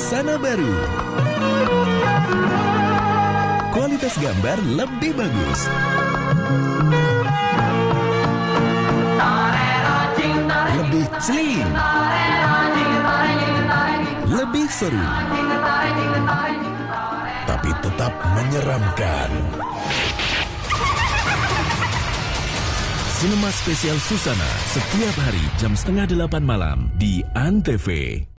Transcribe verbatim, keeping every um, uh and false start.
Susana baru. Kualitas gambar lebih bagus. Lebih clean. Lebih seru. Tapi tetap menyeramkan. Sinema spesial Susana setiap hari jam setengah delapan malam di Antv.